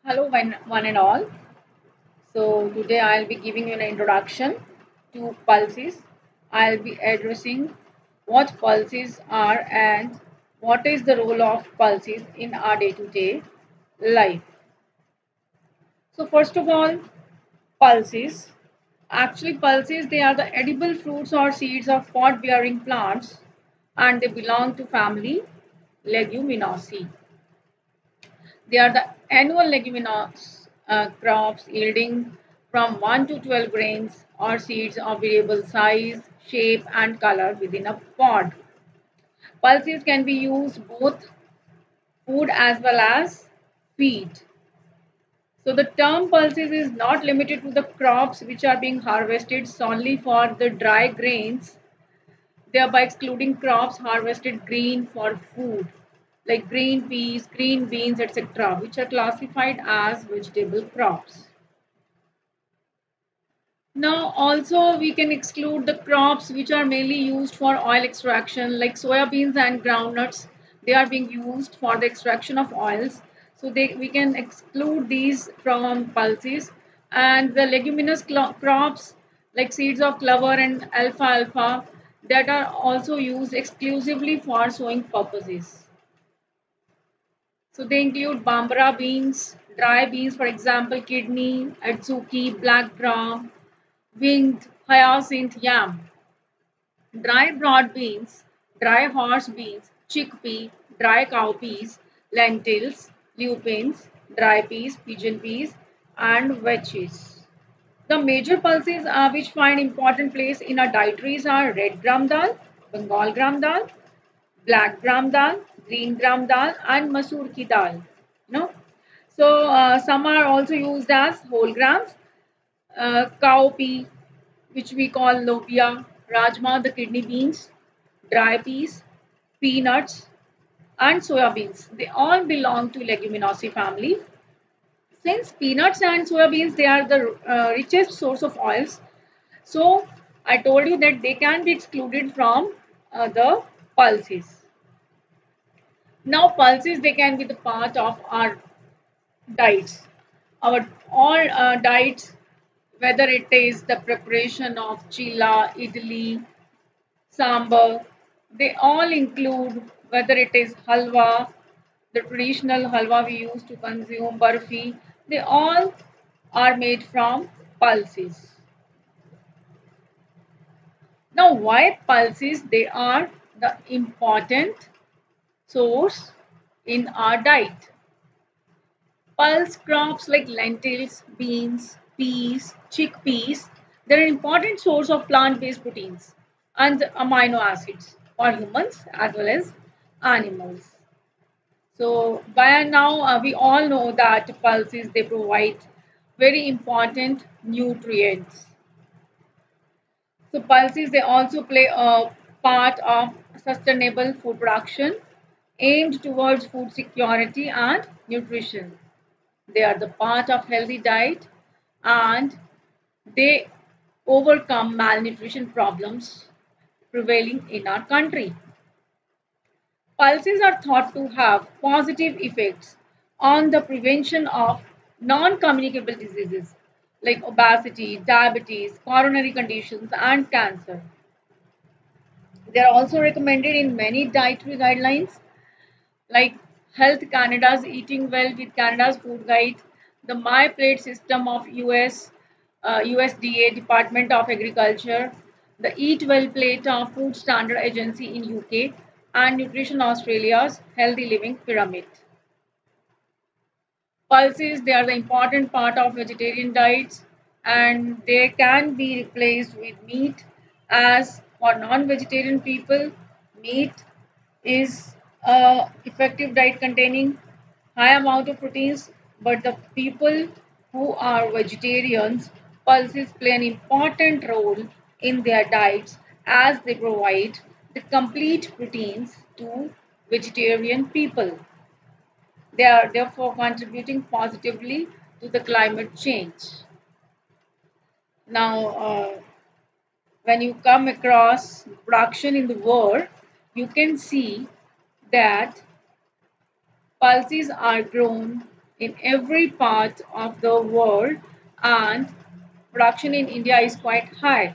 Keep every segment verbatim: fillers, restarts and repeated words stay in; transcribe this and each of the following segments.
Hello, one, one and all. So, today I'll be giving you an introduction to pulses. I'll be addressing what pulses are and what is the role of pulses in our day to day life. So, first of all, pulses. Actually, pulses they are the edible fruits or seeds of pod bearing plants and they belong to family Leguminosae. They are the annual leguminous uh, crops yielding from one to twelve grains or seeds of variable size, shape, and color within a pod. Pulses can be used both food as well as feed. So the term pulses is not limited to the crops which are being harvested solely for the dry grains, thereby excluding crops harvested green for food, like green peas, green beans, et cetera, which are classified as vegetable crops. Now, also we can exclude the crops which are mainly used for oil extraction, like soya beans and groundnuts. They are being used for the extraction of oils. So they, we can exclude these from pulses. And the leguminous crops like seeds of clover and alfalfa that are also used exclusively for sowing purposes. So they include bambara beans, dry beans, for example, kidney, adzuki, black gram, winged hyacinth yam, dry broad beans, dry horse beans, chickpea, dry cowpeas, lentils, lupins, dry peas, pigeon peas, and wedges. The major pulses uh, which find important place in our dietaries are red gram dal, Bengal gram dal, black gram dal, green gram dal, and masoor ki dal. You know, so uh, some are also used as whole grams, uh, cowpea, which we call lobia, rajma, the kidney beans, dry peas, peanuts, and soya beans. They all belong to Leguminosae family. Since peanuts and soya beans, they are the uh, richest source of oils. So I told you that they can be excluded from uh, the pulses. Now pulses, they can be the part of our diets. Our all uh, diets, whether it is the preparation of chilla, idli, sambar, they all include whether it is halwa, the traditional halwa we use to consume, barfi, they all are made from pulses. Now, why pulses? They are the important source in our diet. Pulse crops like lentils, beans, peas, chickpeas, they're an important source of plant-based proteins and amino acids for humans as well as animals. So by now uh, we all know that pulses they provide very important nutrients. So pulses they also play a part of sustainable food production aimed towards food security and nutrition. They are the part of healthy diet and they overcome malnutrition problems prevailing in our country. Pulses are thought to have positive effects on the prevention of non-communicable diseases like obesity, diabetes, coronary conditions, and cancer. They are also recommended in many dietary guidelines like Health Canada's Eating Well with Canada's Food Guide, the My Plate system of U S, uh, U S D A Department of Agriculture, the Eat Well Plate of Food Standard Agency in U K, and Nutrition Australia's Healthy Living Pyramid. Pulses, they are the important part of vegetarian diets and they can be replaced with meat as for non-vegetarian people, meat is a effective diet containing high amount of proteins, but the people who are vegetarians, pulses play an important role in their diets as they provide the complete proteins to vegetarian people. They are therefore contributing positively to the climate change. Now, uh, when you come across production in the world, you can see that pulses are grown in every part of the world, and production in India is quite high.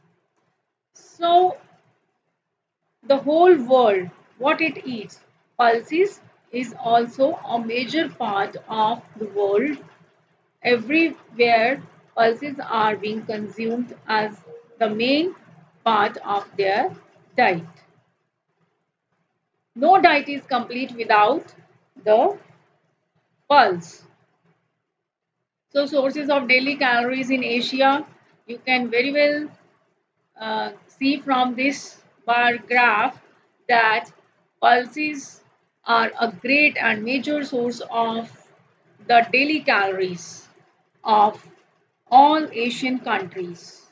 So the whole world, what it eats, pulses is also a major part of the world. Everywhere pulses are being consumed as the main part of their diet. No diet is complete without the pulse. So sources of daily calories in Asia, you can very well uh, see from this bar graph that pulses are a great and major source of the daily calories of all Asian countries.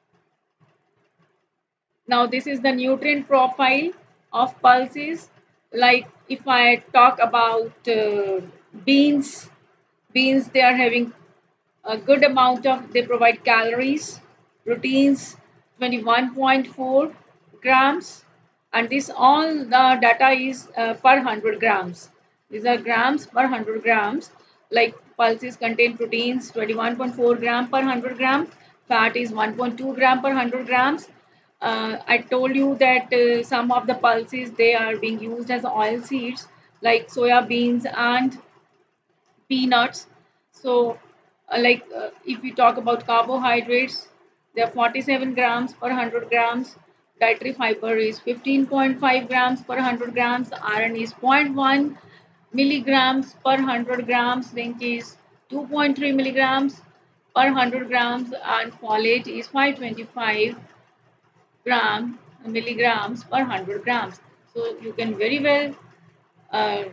Now this is the nutrient profile of pulses. Like if I talk about uh, beans, beans they are having a good amount of, they provide calories, proteins twenty-one point four grams, and this all the data is uh, per one hundred grams. These are grams per one hundred grams. Like pulses contain proteins twenty-one point four gram per one hundred gram, fat is one point two gram per one hundred grams. uh, I told you that uh, some of the pulses they are being used as oil seeds like soya beans and peanuts. So, uh, like uh, if we talk about carbohydrates, they are forty-seven grams per one hundred grams. Dietary fiber is fifteen point five grams per one hundred grams. Iron is zero point one milligrams per one hundred grams. Zinc is two point three milligrams per one hundred grams, and folate is five hundred twenty-five gram milligrams per one hundred grams. So you can very well uh,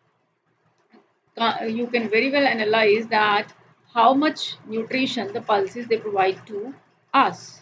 ca- you can very well analyze that how much nutrition the pulses they provide to us.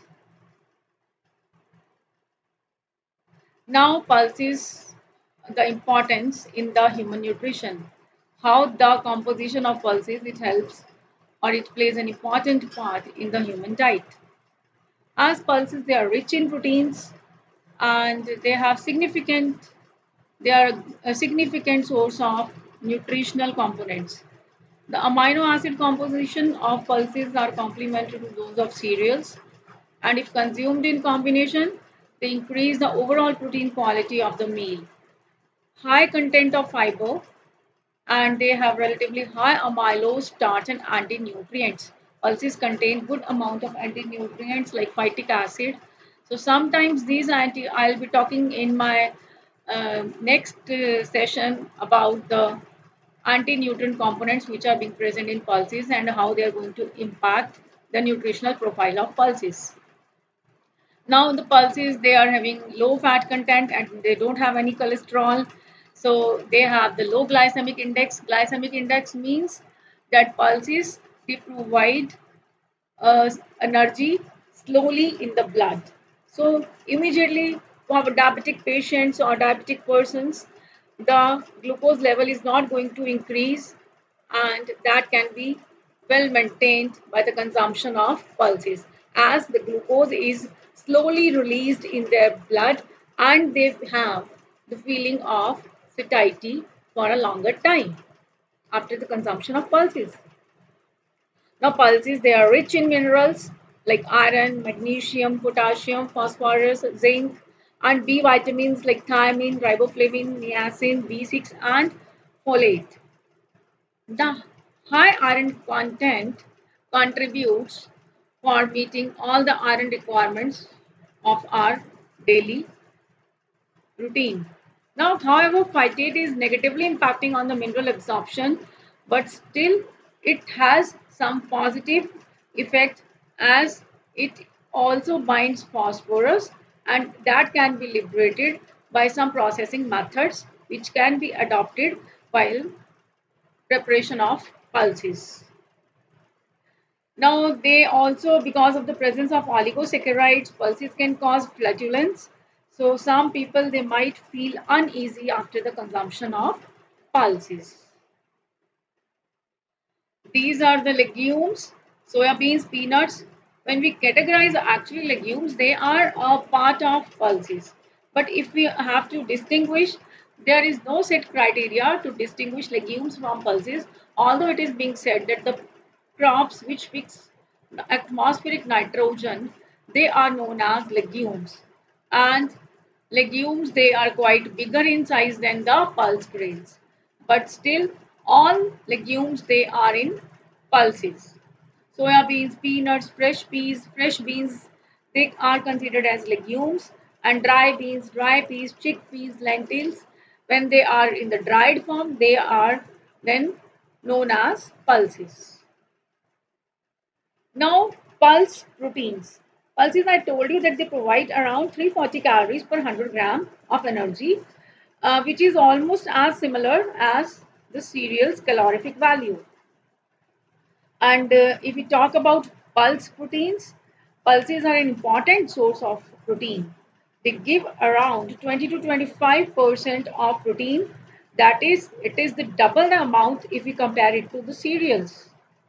Now pulses, the importance in the human nutrition, how the composition of pulses it helps or it plays an important part in the human diet. As pulses they are rich in proteins and they have significant, they are a significant source of nutritional components. The amino acid composition of pulses are complementary to those of cereals, and if consumed in combination, they increase the overall protein quality of the meal. High content of fiber, and they have relatively high amylose, starch, and anti-nutrients. Pulses contain good amount of anti-nutrients like phytic acid. So sometimes these anti, I'll be talking in my uh, next uh, session about the anti-nutrient components which are being present in pulses and how they are going to impact the nutritional profile of pulses. Now the pulses they are having low fat content and they don't have any cholesterol. So they have the low glycemic index. Glycemic index means that pulses they provide uh, energy slowly in the blood. So immediately for diabetic patients or diabetic persons, the glucose level is not going to increase, and that can be well maintained by the consumption of pulses as the glucose is slowly released in their blood and they have the feeling of satiety for a longer time after the consumption of pulses. Now, pulses they are rich in minerals like iron, magnesium, potassium, phosphorus, zinc, and B vitamins like thiamine, riboflavin, niacin, B six, and folate. The high iron content contributes for meeting all the iron requirements of our daily routine. Now, however, phytate is negatively impacting on the mineral absorption, but still it has some positive effect as it also binds phosphorus and that can be liberated by some processing methods which can be adopted while preparation of pulses. Now, they also, because of the presence of oligosaccharides, pulses can cause flatulence. So, some people they might feel uneasy after the consumption of pulses. These are the legumes, soya beans, peanuts. When we categorize actually legumes, they are a part of pulses. But if we have to distinguish, there is no set criteria to distinguish legumes from pulses. although it is being said that the crops which fix atmospheric nitrogen, they are known as legumes. And legumes, they are quite bigger in size than the pulse grains. But still, all legumes, they are in pulses. Soya beans, peanuts, fresh peas, fresh beans, they are considered as legumes, and dry beans, dry peas, chickpeas, lentils, when they are in the dried form, they are then known as pulses. Now, pulse proteins. Pulses, I told you that they provide around three hundred forty calories per one hundred gram of energy, uh, which is almost as similar as the cereal's calorific value. And uh, if we talk about pulse proteins, pulses are an important source of protein. They give around twenty to twenty-five percent of protein. That is, it is the double the amount if we compare it to the cereals.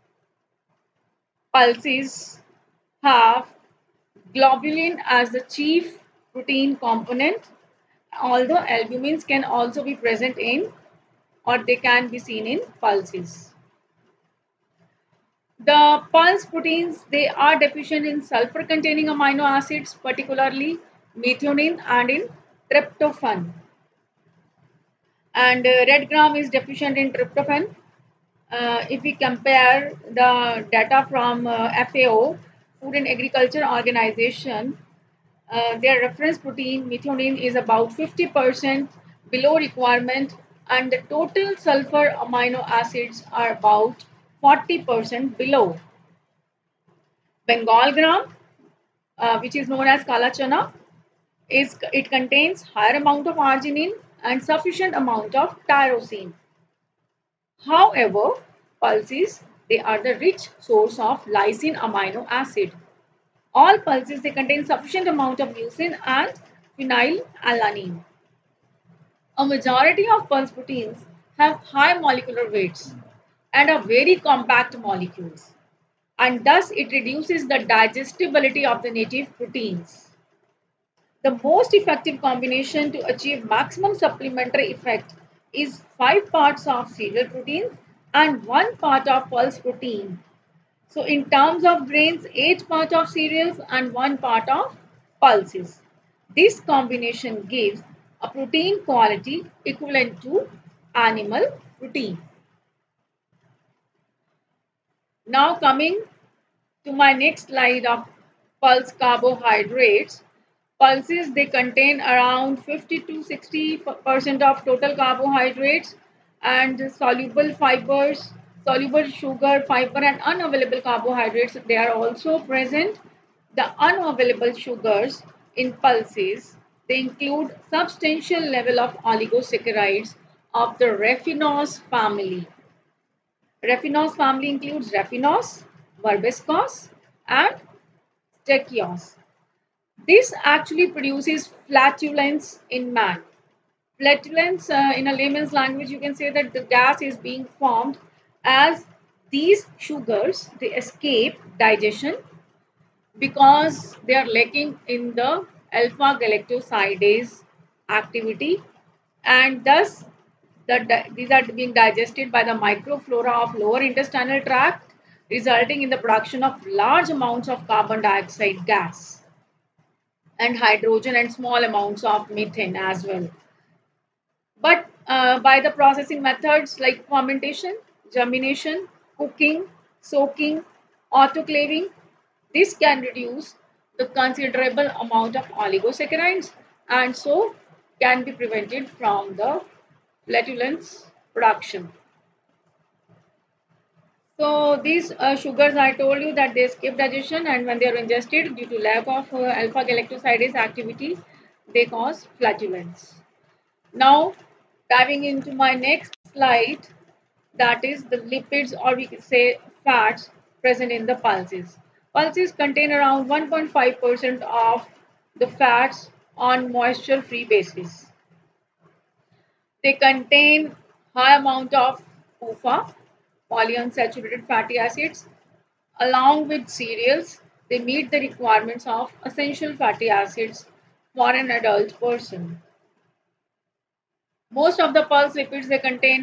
Pulses have globulin as the chief protein component, although albumins can also be present in or they can be seen in pulses. The pulse proteins, they are deficient in sulfur containing amino acids, particularly methionine and in tryptophan. And uh, red gram is deficient in tryptophan. Uh, if we compare the data from uh, F A O, Food and Agriculture Organization, uh, their reference protein methionine is about fifty percent below requirement, and the total sulfur amino acids are about forty percent below. Bengal gram, uh, which is known as kala chana, is it contains higher amount of arginine and sufficient amount of tyrosine. However, pulses, they are the rich source of lysine amino acid. All pulses, they contain sufficient amount of leucine and phenylalanine. A majority of pulse proteins have high molecular weights and are very compact molecules, and thus it reduces the digestibility of the native proteins. The most effective combination to achieve maximum supplementary effect is five parts of cereal protein and one part of pulse protein. So in terms of grains, eight part of cereals and one part of pulses. This combination gives a protein quality equivalent to animal protein. Now coming to my next slide of pulse carbohydrates. Pulses, they contain around fifty to sixty percent of total carbohydrates and soluble fibers, soluble sugar, fiber and unavailable carbohydrates. They are also present. The unavailable sugars in pulses, they include substantial level of oligosaccharides of the raffinose family. Raffinose family includes raffinose, verbascose and stachyose. This actually produces flatulence in man. Flatulence, uh, in a layman's language, you can say that the gas is being formed as these sugars, they escape digestion because they are lacking in the alpha galactosidase activity, and thus the, these are being digested by the microflora of lower intestinal tract, resulting in the production of large amounts of carbon dioxide gas and hydrogen and small amounts of methane as well. But uh, by the processing methods like fermentation, germination, cooking, soaking, autoclaving, this can reduce the considerable amount of oligosaccharides and so can be prevented from the flatulence production. So these uh, sugars, I told you that they skip digestion, and when they are ingested due to lack of uh, alpha galactosidase activity, they cause flatulence. Now, diving into my next slide, that is the lipids, or we could say fats present in the pulses. Pulses contain around one point five percent of the fats on moisture-free basis. They contain high amount of P U F A, polyunsaturated fatty acids. Along with cereals, they meet the requirements of essential fatty acids for an adult person. Most of the pulse lipids, they contain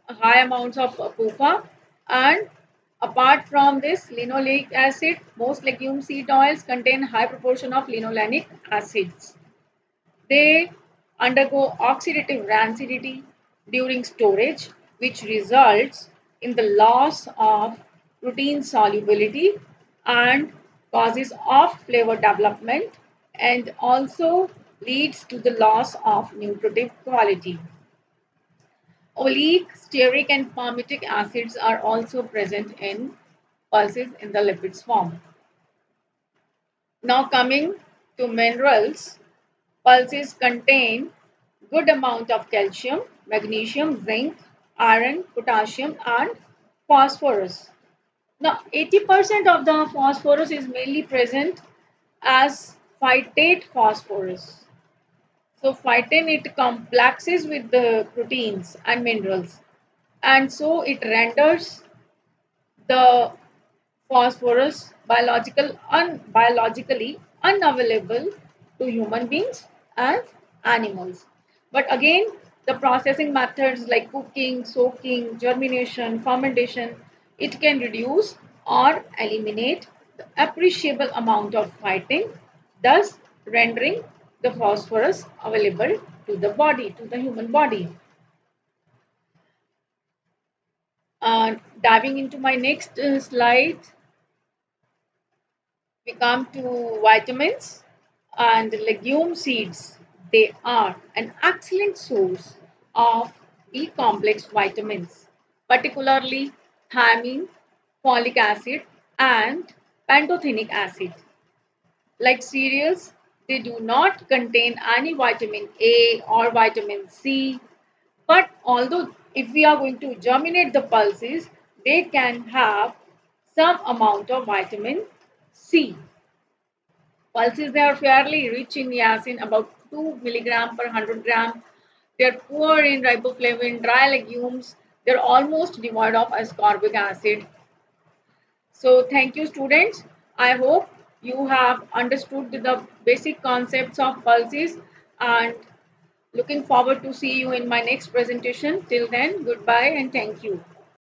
high amounts of uh, P U F A. And apart from this linoleic acid, most legume seed oils contain high proportion of linolenic acids. They undergo oxidative rancidity during storage, which results in the loss of protein solubility and causes off flavor development, and also leads to the loss of nutritive quality. Oleic, stearic, and palmitic acids are also present in pulses in the lipids form. Now coming to minerals, pulses contain good amount of calcium, magnesium, zinc, iron, potassium, and phosphorus. Now eighty percent of the phosphorus is mainly present as phytate phosphorus. So phytin, it complexes with the proteins and minerals, and so it renders the phosphorus biological un, biologically unavailable to human beings and animals. But again, the processing methods like cooking, soaking, germination, fermentation, it can reduce or eliminate the appreciable amount of phytin, thus rendering the phosphorus available to the body, to the human body. Uh, diving into my next uh, slide, we come to vitamins and legume seeds. They are an excellent source of B complex vitamins, particularly thiamine, folic acid, and pantothenic acid. Like cereals, they do not contain any vitamin A or vitamin C, but although if we are going to germinate the pulses, they can have some amount of vitamin C. Pulses, they are fairly rich in niacin, about two milligram per one hundred gram. They are poor in riboflavin, dry legumes. They are almost devoid of ascorbic acid. So thank you, students. I hope you have understood the basic concepts of pulses, and looking forward to see you in my next presentation. Till then, goodbye and thank you.